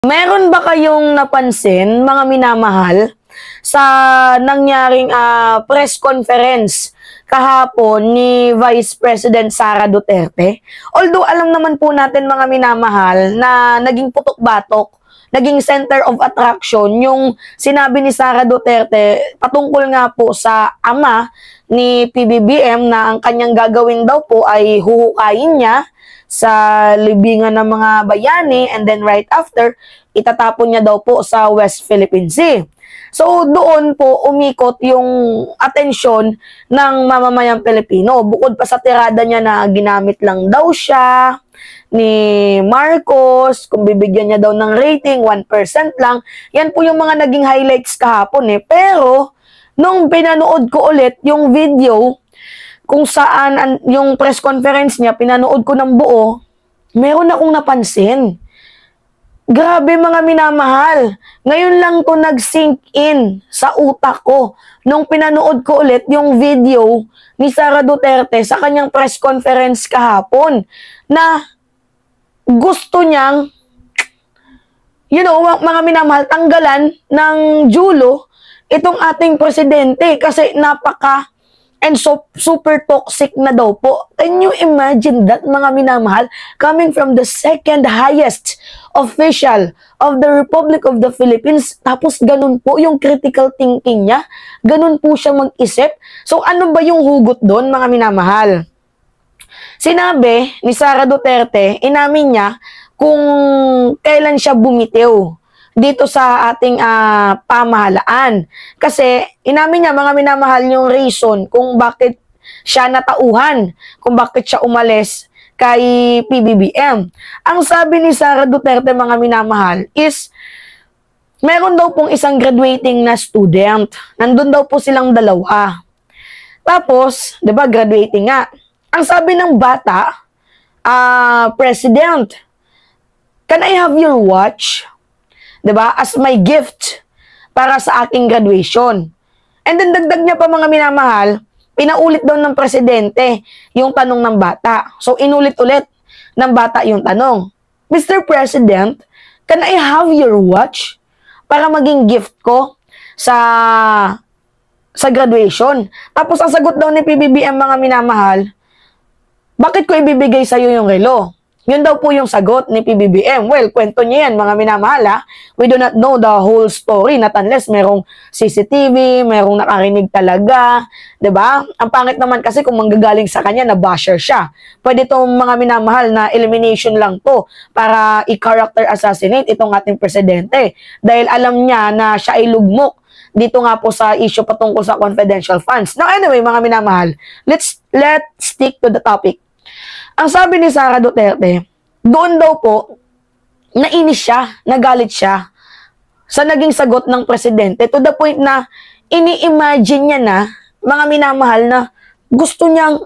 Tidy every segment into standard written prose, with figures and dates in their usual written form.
Meron ba kayong napansin, mga minamahal, sa nangyaring press conference kahapon ni Vice President Sara Duterte? Although alam naman po natin, mga minamahal, na naging putok-batok, naging center of attraction yung sinabi ni Sara Duterte patungkol nga po sa ama ni PBBM na ang kanyang gagawin daw po ay huhukayin niya sa libingan ng mga bayani, and then right after, itatapon niya daw po sa West Philippine Sea. So doon po umikot yung atensyon ng mamamayang Pilipino. Bukod pa sa tirada niya na ginamit lang daw siya ni Marcos, kung bibigyan niya daw ng rating, 1% lang. Yan po yung mga naging highlights kahapon eh. Pero, nung pinanood ko ulit yung video, kung saan yung press conference niya, pinanood ko ng buo, meron akong napansin. Grabe, mga minamahal. Ngayon lang to nag-sink in sa utak ko nung pinanood ko ulit yung video ni Sara Duterte sa kanyang press conference kahapon na gusto niyang, mga minamahal, tanggalan ng julo itong ating presidente kasi and so super toxic na daw po. Can you imagine that, mga minamahal, coming from the second highest official of the Republic of the Philippines, tapos ganun po yung critical thinking niya, ganun po siya mag-isip. So ano ba yung hugot doon, mga minamahal? Sinabi ni Sara Duterte, inamin niya kung kailan siya bumitiw dito sa ating pamahalaan. Kasi inamin niya, mga minamahal, yung reason kung bakit siya natauhan, kung bakit siya umalis kay PBBM. Ang sabi ni Sara Duterte, mga minamahal, is meron daw pong isang graduating na student. Nandun daw po silang dalawa. Tapos, 'di ba, graduating nga. Ang sabi ng bata, President, can I have your watch? 'Di ba? As my gift para sa aking graduation. And then dagdag niya pa, mga minamahal, pinaulit daw ng presidente yung tanong ng bata. So inulit-ulit ng bata yung tanong. Mr. President, can I have your watch para maging gift ko sa graduation? Tapos ang sagot daw ni PBBM, mga minamahal, bakit ko ibibigay sa iyo yung relo? Yun daw po yung sagot ni PBBM. Well, kwento niya yan, mga minamahal, ha? We do not know the whole story, not unless merong CCTV, merong nakarinig talaga, 'di ba? Ang pangit naman kasi kung manggagaling sa kanya na basher siya. Pwede itong, mga minamahal, na elimination lang to para i-character assassinate itong ating presidente. Dahil alam niya na siya ay lugmok dito nga po sa issue patungkol sa confidential funds. Now anyway, mga minamahal, let's stick to the topic. Ang sabi ni Sara Duterte, doon daw po, nainis siya, nagalit siya sa naging sagot ng presidente, to the point na ini-imagine niya na, mga minamahal, na gusto niyang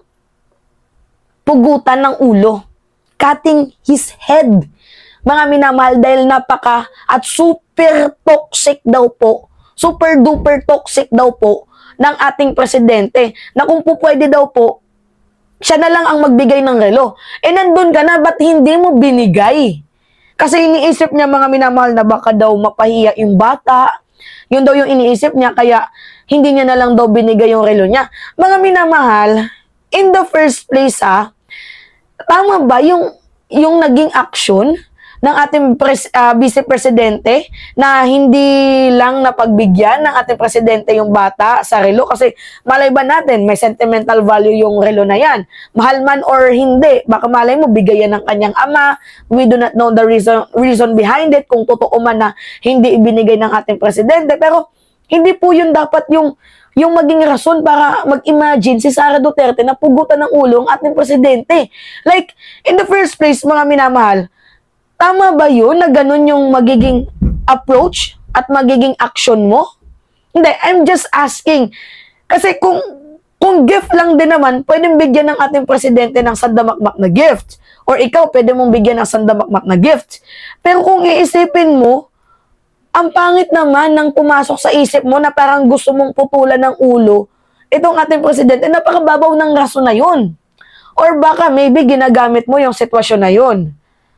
pugutan ng ulo, cutting his head, mga minamahal, dahil napaka at super toxic daw po, super duper toxic daw po ng ating presidente, na kung po pwede daw po, siya na lang ang magbigay ng relo. Eh, nandun ka na, ba't hindi mo binigay? Kasi iniisip niya, mga minamahal, na baka daw mapahiya yung bata. Yun daw yung iniisip niya, kaya hindi niya na lang daw binigay yung relo niya. Mga minamahal, in the first place, tama ba yung naging action ng ating Vice Presidente na hindi lang napagbigyan ng ating presidente yung bata sa relo? Kasi malay ba natin, may sentimental value yung relo na yan. Mahal man or hindi, baka malay mo bigayan ng kanyang ama. We do not know the reason behind it, kung totoo man na hindi ibinigay ng ating presidente. Pero hindi po yun dapat yung maging rason para mag-imagine si Sara Duterte na pugutan ng ulo ang ating presidente. Like, in the first place, mga minamahal, tama ba yun na ganun yung magiging approach at magiging action mo? Hindi, I'm just asking. Kasi kung gift lang din naman, pwedeng bigyan ng ating presidente ng sandamakmak na gift. Or ikaw, pwede mong bigyan ng sandamakmak na gift. Pero kung iisipin mo, ang pangit naman nang pumasok sa isip mo na parang gusto mong putulan ng ulo itong ating presidente, napakababaw ng rason na yun. Or baka maybe ginagamit mo yung sitwasyon na yun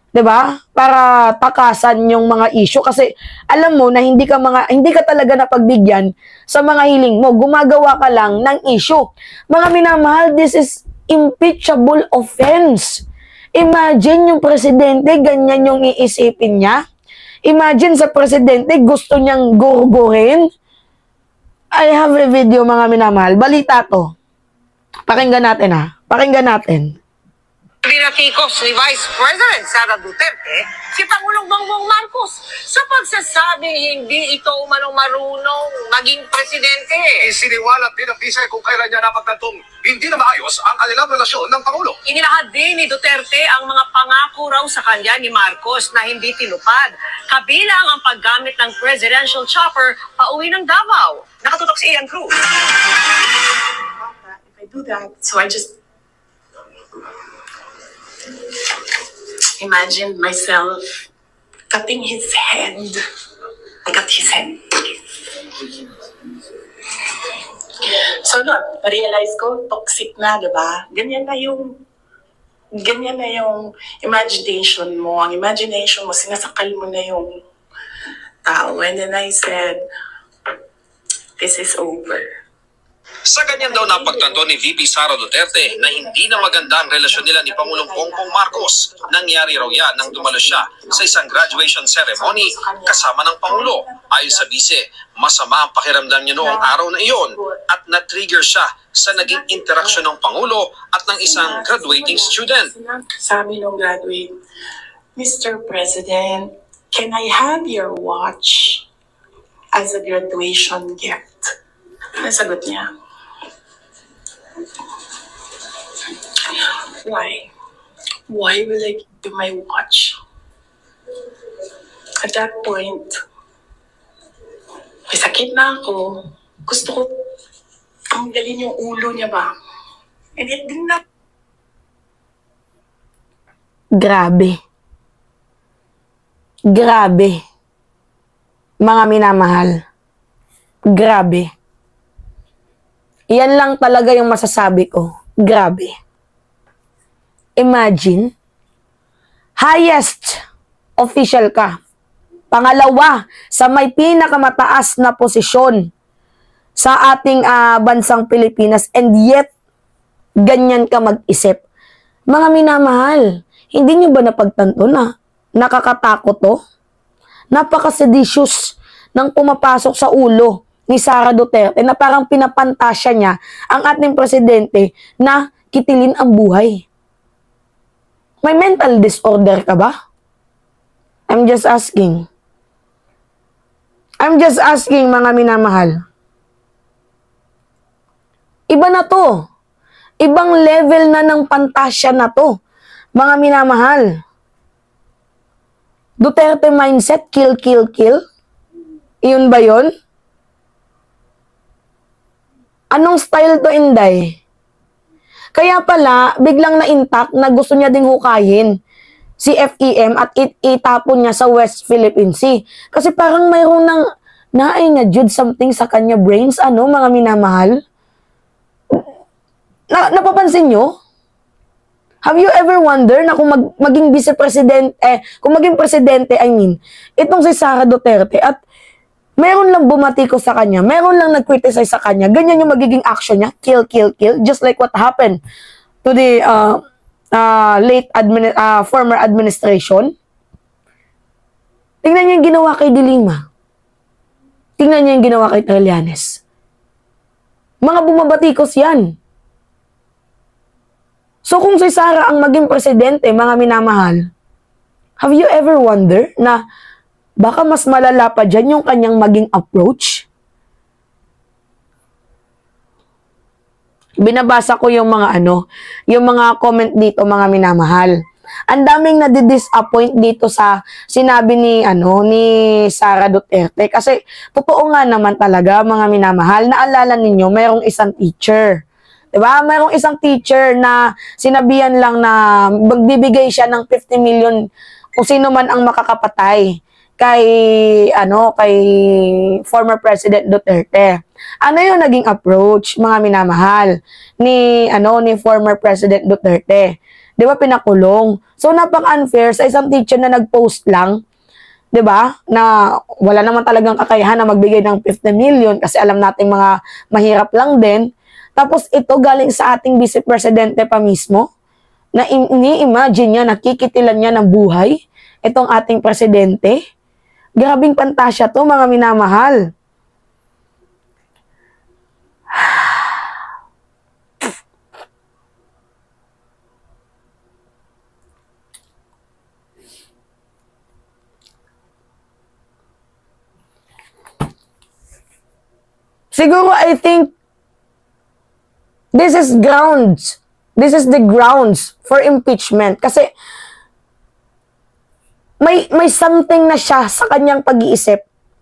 'di ba? Para takasan yung mga issue kasi alam mo na hindi ka talaga napagbigyan sa mga hiling mo. Gumagawa ka lang ng issue. Mga minamahal, this is impeachable offense. Imagine yung presidente, ganyan yung iisipin niya. Imagine sa presidente, gusto niyang gurguhin. I have a video, mga minamahal. Balita to. Pakinggan natin ha. Pakinggan natin. Pinatikos ni Vice President Sara Duterte si Pangulong Bongbong Marcos sa pagsasabing hindi ito umanong marunong maging presidente. Isiniwalat din ng Bisay kung kailan niya napagtantong hindi na maayos ang kanilang relasyon ng Pangulo. Inilahad din ni Duterte ang mga pangako raw sa kanya ni Marcos na hindi tinupad. Kabilang ang paggamit ng presidential chopper pauwi ng Davao. Nakatutok si Ian Cruz. If I do that, so I just imagine myself cutting his head. I cut his head. So, realize ko, toxic na, diba? Ganyan na yung imagination mo. Ang imagination mo, sinasakal mo na yung tao. And then I said, this is over. Sa ganyan daw napagtanto ni VP Sara Duterte na hindi na maganda ang relasyon nila ni Pangulong Bongbong Marcos. Nangyari raw yan nang dumalo siya sa isang graduation ceremony kasama ng Pangulo. Ayon sa bise, masama ang pakiramdam niya noong araw na iyon at na-trigger siya sa naging interaksyon ng Pangulo at ng isang graduating student. Sabi nung graduate, Mr. President, can I have your watch as a graduation gift? Ano sagot niya? Why? Why will I give you my watch? At that point, may sakit na ako. Gusto ko tanggalin yung ulo niya ba? And it did not. Grabe. Grabe. Mga minamahal. Grabe. Yan lang talaga yung masasabi ko. Grabe. Imagine, highest official ka. Pangalawa, sa may pinakamataas na posisyon sa ating bansang Pilipinas and yet, ganyan ka mag-isip. Mga minamahal, hindi nyo ba napagtanto na nakakatakot to? Napaka-seditious nang pumapasok sa ulo ni Sara Duterte na parang pinapantasya niya ang ating presidente na kitilin ang buhay. May mental disorder ka ba? I'm just asking. I'm just asking, mga minamahal. Iba na to. Ibang level na ng pantasya na to. Mga minamahal. Duterte mindset, kill, kill, kill. Iyon ba yun? Anong style to, Inday? Kaya pala, biglang na-intact na gusto niya ding hukayin si FEM at itapon niya sa West Philippine Sea. Kasi parang mayroon ng na-jude something sa kanya brains, mga minamahal? Napapansin nyo? Have you ever wonder na kung maging vice-president, kung maging presidente, itong si Sara Duterte at meron lang bumatiko sa kanya, meron lang nag-criticize sa kanya, ganyan yung magiging action niya, kill, kill, kill, just like what happened to the former administration. Tingnan niyo yung ginawa kay Dilima. Tingnan niyo yung ginawa kay Trillanes. Mga bumabatikos yan. So kung si Sara ang maging presidente, mga minamahal, have you ever wonder na baka mas malala pa dyan yung kanyang maging approach? Binabasa ko yung mga yung mga comment dito, mga minamahal. Ang daming nadi-disappoint dito sa sinabi ni Sara Duterte kasi totoo nga naman talaga, mga minamahal. Naalala ninyo, mayroong isang teacher. 'Di ba? Mayroong isang teacher na sinabihan lang na magbibigay siya ng 50 million kung sino man ang makakapatay kay former President Duterte. Ano yung naging approach, mga minamahal, ni former President Duterte? 'Di ba, pinakulong. So, napaka-unfair sa isang teacher na nag-post lang, 'di ba, na wala naman talagang kakayahan na magbigay ng 50 million kasi alam nating mga mahirap lang din. Tapos ito galing sa ating vice presidente pa mismo, na ini-imagine niya, nakikitilan niya ng buhay itong ating presidente. Grabing pantasya to, mga minamahal. Siguro, I think, this is grounds. This is the grounds for impeachment. Kasi, may something na siya sa kanyang pag-iisip.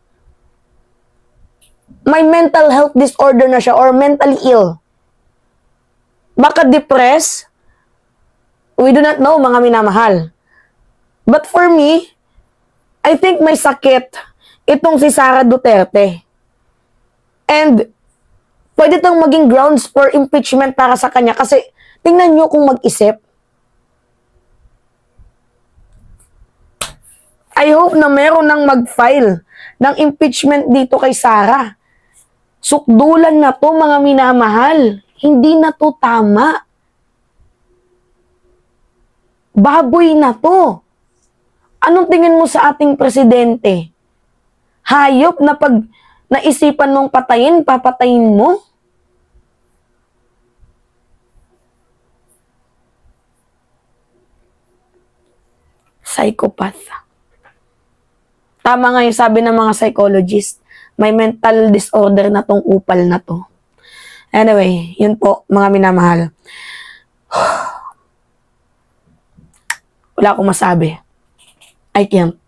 May mental health disorder na siya or mentally ill. Baka depressed. We do not know, mga minamahal. But for me, I think may sakit itong si Sara Duterte. And, pwede itong maging grounds for impeachment para sa kanya kasi tingnan nyo kung mag-isip. I hope na meron nang mag-file ng impeachment dito kay Sara. Sukdulan na to, mga minamahal. Hindi na to tama. Baboy na to. Anong tingin mo sa ating presidente? Hayop na pag naisipan mong patayin, papatayin mo? Psychopath. Tama nga yung sabi ng mga psychologist. May mental disorder na tong upal na to. Anyway, yun po, mga minamahal. Wala akong masabi. I can't.